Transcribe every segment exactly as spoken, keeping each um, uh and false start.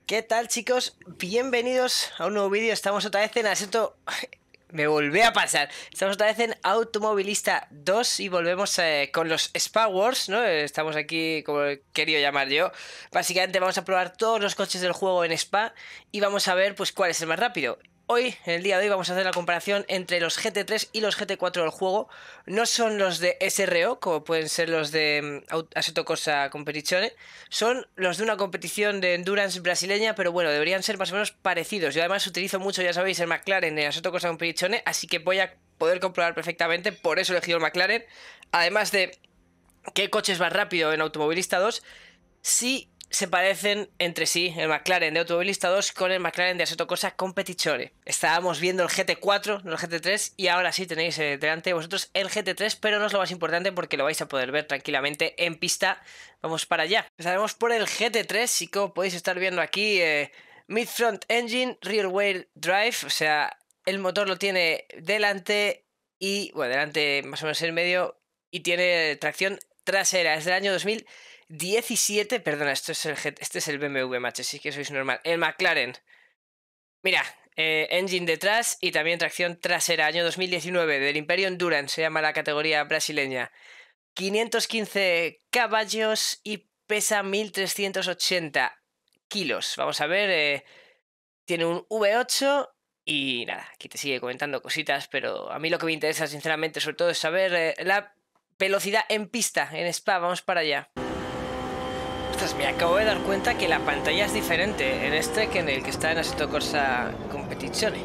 ¿Qué tal, chicos? Bienvenidos a un nuevo vídeo. Estamos otra vez en Assetto... Me volví a pasar. Estamos otra vez en Automovilista dos y volvemos eh, con los Spa Wars, ¿no? Estamos aquí, como he querido llamar yo. Básicamente vamos a probar todos los coches del juego en Spa y vamos a ver pues cuál es el más rápido. Hoy, en el día de hoy, vamos a hacer la comparación entre los G T tres y los G T cuatro del juego. No son los de S R O, como pueden ser los de um, Assetto Corsa Competizione. Son los de una competición de endurance brasileña, pero bueno, deberían ser más o menos parecidos. Yo además utilizo mucho, ya sabéis, el McLaren de Assetto Corsa Competizione, así que voy a poder comprobar perfectamente, por eso he elegido el McLaren. Además de qué coche es más rápido en Automovilista dos, sí se parecen entre sí el McLaren de Automovilista dos con el McLaren de Assetto Corsa Competizione. Estábamos viendo el G T cuatro, no el G T tres, y ahora sí tenéis eh, delante de vosotros el G T tres, pero no es lo más importante porque lo vais a poder ver tranquilamente en pista. Vamos para allá. Empezaremos por el G T tres y como podéis estar viendo aquí, eh, Mid-Front Engine, Rear Wheel Drive, o sea, el motor lo tiene delante y, bueno, delante más o menos en medio, y tiene tracción trasera. Es del año dos mil diecisiete, perdona, esto es el G, este es el B M W, macho, sí que sois normal. El McLaren, mira, eh, engine detrás y también tracción trasera, año dos mil diecinueve, del Imperio Endurance, se llama la categoría brasileña. quinientos quince caballos y pesa mil trescientos ochenta kilos. Vamos a ver, eh, tiene un V ocho y nada, aquí te sigue comentando cositas, pero a mí lo que me interesa sinceramente sobre todo es saber eh, la velocidad en pista, en Spa. Vamos para allá. Ostras, me acabo de dar cuenta que la pantalla es diferente en este que en el que está en Assetto Corsa Competizione.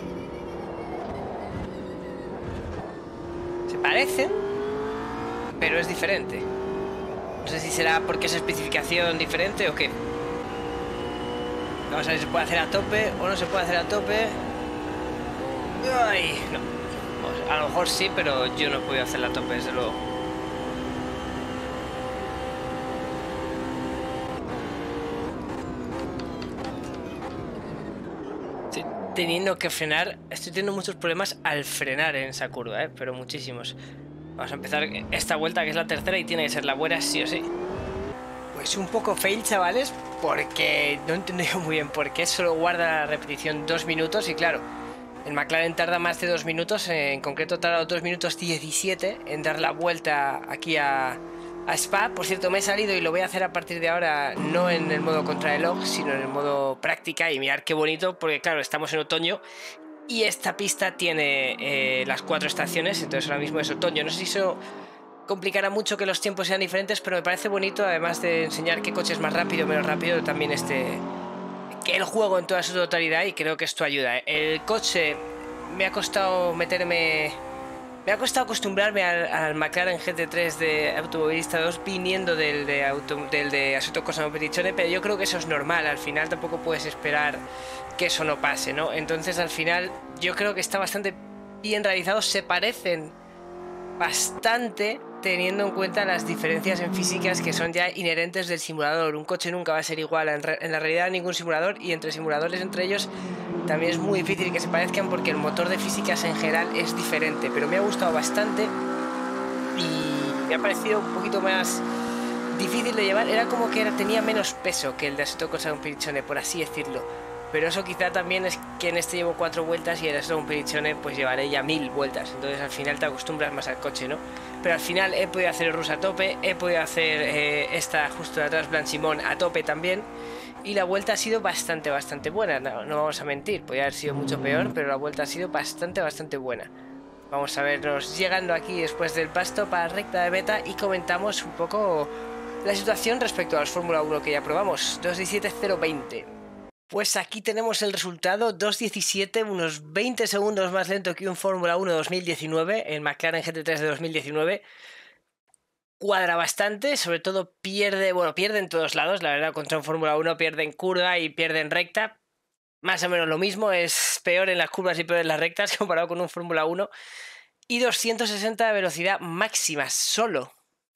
Se parecen, pero es diferente. No sé si será porque es especificación diferente o qué. Vamos a ver si se puede hacer a tope o no se puede hacer a tope. Ay, no. A lo mejor sí, pero yo no he podido hacerla a tope, desde luego. Estoy teniendo que frenar. Estoy teniendo muchos problemas al frenar en esa curva, ¿eh? Pero muchísimos. Vamos a empezar esta vuelta, que es la tercera y tiene que ser la buena sí o sí. Pues un poco fail, chavales, porque no he entendido muy bien por qué solo guarda la repetición dos minutos y claro, el McLaren tarda más de dos minutos, en concreto tarda dos minutos diecisiete en dar la vuelta aquí a, a Spa. Por cierto, me he salido y lo voy a hacer a partir de ahora no en el modo contrarreloj, sino en el modo práctica, y mirad qué bonito, porque claro, estamos en otoño y esta pista tiene eh, las cuatro estaciones, entonces ahora mismo es otoño. No sé si eso complicará mucho que los tiempos sean diferentes, pero me parece bonito, además de enseñar qué coche es más rápido o menos rápido, también este... que el juego en toda su totalidad, y creo que esto ayuda. El coche me ha costado meterme, me ha costado acostumbrarme al, al McLaren G T tres de Automovilista dos viniendo del de, auto, del de Assetto Corsa Competizione, pero yo creo que eso es normal. Al final tampoco puedes esperar que eso no pase, ¿no? Entonces al final yo creo que está bastante bien realizado. Se parecen bastante, teniendo en cuenta las diferencias en físicas que son ya inherentes del simulador. Un coche nunca va a ser igual en, en la realidad a ningún simulador, y entre simuladores entre ellos también es muy difícil que se parezcan porque el motor de físicas en general es diferente. Pero me ha gustado bastante y me ha parecido un poquito más difícil de llevar. Era como que era, tenía menos peso que el de Assetto Corsa Competizione, por así decirlo. Pero eso quizá también es que en este llevo cuatro vueltas y en Assetto Competizione pues llevaré ya mil vueltas. Entonces al final te acostumbras más al coche, ¿no? Pero al final he podido hacer el Rush a tope, he podido hacer eh, esta justo de atrás, Blanchimón, a tope también. Y la vuelta ha sido bastante, bastante buena, no, no vamos a mentir. Podría haber sido mucho peor, pero la vuelta ha sido bastante, bastante buena. Vamos a vernos llegando aquí después del pasto para recta de meta y comentamos un poco la situación respecto a los Fórmula uno que ya probamos. dos diecisiete cero veinte. Pues aquí tenemos el resultado, dos diecisiete, unos veinte segundos más lento que un Fórmula uno dos mil diecinueve, el McLaren G T tres de dos mil diecinueve. Cuadra bastante, sobre todo pierde, bueno, pierde en todos lados, la verdad, contra un Fórmula uno pierde en curva y pierde en recta. Más o menos lo mismo, es peor en las curvas y peor en las rectas comparado con un Fórmula uno. Y doscientos sesenta de velocidad máxima, solo.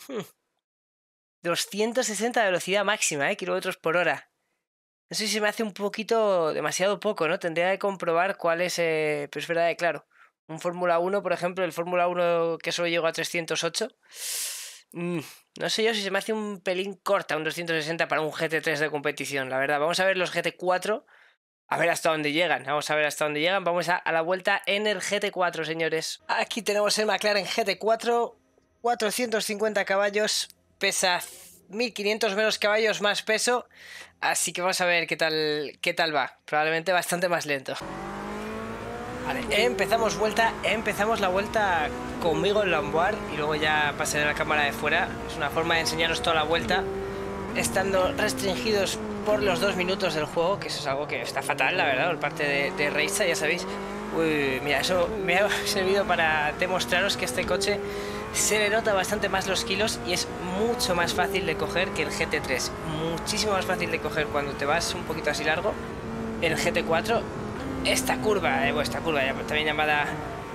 doscientos sesenta de velocidad máxima, ¿eh? Kilómetros por hora. No sé si se me hace un poquito demasiado poco, ¿no? Tendría que comprobar cuál es... Eh... Pero es verdad que, claro, un Fórmula uno, por ejemplo, el Fórmula uno que solo llegó a trescientos ocho, Mm, no sé yo si se me hace un pelín corta un doscientos sesenta para un G T tres de competición, la verdad. Vamos a ver los G T cuatro, a ver hasta dónde llegan. Vamos a ver hasta dónde llegan. Vamos a, a la vuelta en el G T cuatro, señores. Aquí tenemos el McLaren G T cuatro, cuatrocientos cincuenta caballos, pesa mil quinientos menos caballos, más peso. Así que vamos a ver qué tal, qué tal va. Probablemente bastante más lento. Vale, empezamos vuelta, empezamos la vuelta conmigo en Lamboard y luego ya pasaré a la cámara de fuera. Es una forma de enseñaros toda la vuelta, estando restringidos por los dos minutos del juego, que eso es algo que está fatal, la verdad, por parte de, de Reisa, ya sabéis. Uy, mira, eso me ha servido para demostraros que este coche se le nota bastante más los kilos y es mucho más fácil de coger que el G T tres. Muchísimo más fácil de coger cuando te vas un poquito así largo. El G T cuatro, esta curva, eh, bueno, esta curva también llamada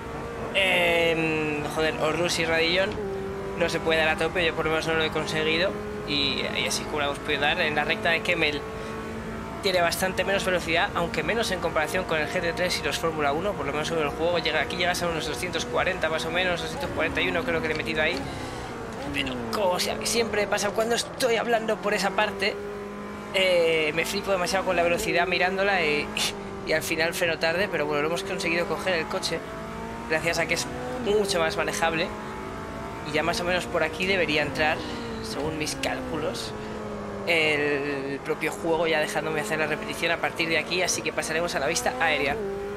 eh, joder, Orrus y Radillon, no se puede dar a tope, yo por lo menos no lo he conseguido y, y así como lo hemos podido dar. En la recta de Kemmel tiene bastante menos velocidad, aunque menos en comparación con el G T tres y los Fórmula uno, por lo menos sobre el juego llega, aquí llegas a unos doscientos cuarenta más o menos, doscientos cuarenta y uno creo que le he metido ahí, pero como siempre pasa cuando estoy hablando por esa parte, eh, me flipo demasiado con la velocidad mirándola y, y al final freno tarde, pero bueno, lo hemos conseguido coger el coche gracias a que es mucho más manejable y ya más o menos por aquí debería entrar, según mis cálculos, el propio juego, ya dejándome hacer la repetición a partir de aquí, así que pasaremos a la vista aérea.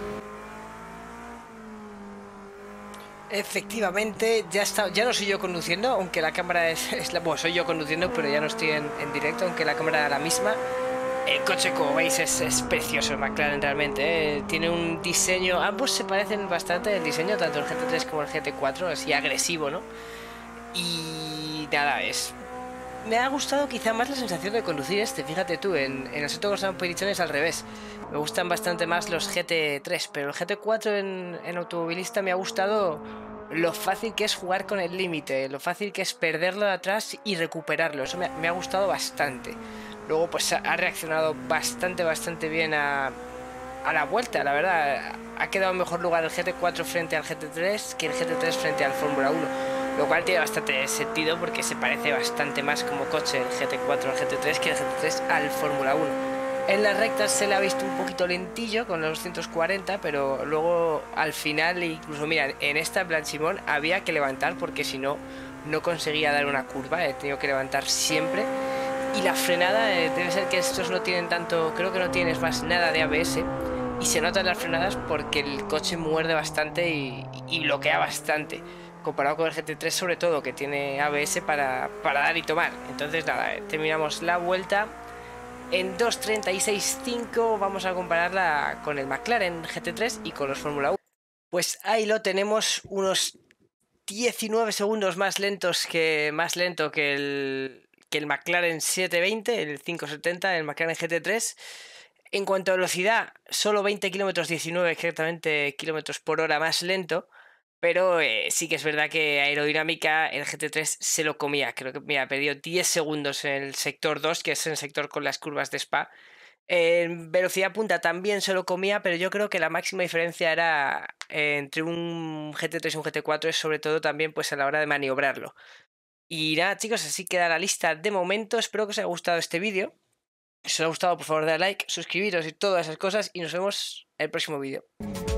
Efectivamente, ya está, ya no soy yo conduciendo, aunque la cámara es, es la, bueno, soy yo conduciendo, pero ya no estoy en, en directo, aunque la cámara era la misma. El coche, como veis, es, es precioso el McLaren realmente, ¿eh? Tiene un diseño, ambos se parecen bastante el diseño, tanto el G T tres como el G T cuatro, así agresivo, ¿no? Y nada, es... Me ha gustado quizá más la sensación de conducir este, fíjate tú, en, en el Assetto Corsa Competition es al revés. Me gustan bastante más los G T tres, pero el G T cuatro en, en automovilista me ha gustado lo fácil que es jugar con el límite, lo fácil que es perderlo de atrás y recuperarlo, eso me, me ha gustado bastante. Luego pues ha reaccionado bastante, bastante bien a, a la vuelta, la verdad. Ha quedado en mejor lugar el G T cuatro frente al G T tres que el G T tres frente al Fórmula uno. Lo cual tiene bastante sentido porque se parece bastante más como coche el G T cuatro al G T tres que el G T tres al Fórmula uno. En las rectas se le ha visto un poquito lentillo con los doscientos cuarenta, pero luego al final, incluso mira, en esta en plan Simón había que levantar porque si no, no conseguía dar una curva, he tenido que levantar siempre. Y la frenada, eh, debe ser que estos no tienen tanto, creo que no tienes más nada de A B S y se notan las frenadas porque el coche muerde bastante y, y bloquea bastante, comparado con el G T tres sobre todo, que tiene A B S para, para dar y tomar. Entonces nada, terminamos la vuelta en dos treinta y seis cinco, vamos a compararla con el McLaren G T tres y con los Fórmula uno. Pues ahí lo tenemos, unos diecinueve segundos más lentos que más lento que el que el McLaren setecientos veinte, el quinientos setenta, el McLaren G T tres. En cuanto a velocidad, solo veinte kilómetros, diecinueve exactamente kilómetros por hora más lento, pero eh, sí que es verdad que aerodinámica el G T tres se lo comía. Creo que me ha perdido diez segundos en el sector dos, que es el sector con las curvas de Spa. En velocidad punta también se lo comía, pero yo creo que la máxima diferencia era eh, entre un G T tres y un G T cuatro, es sobre todo también pues a la hora de maniobrarlo. Y nada, chicos, así queda la lista de momento. Espero que os haya gustado este vídeo. Si os ha gustado, por favor, dale like, suscribiros y todas esas cosas. Y nos vemos en el próximo vídeo.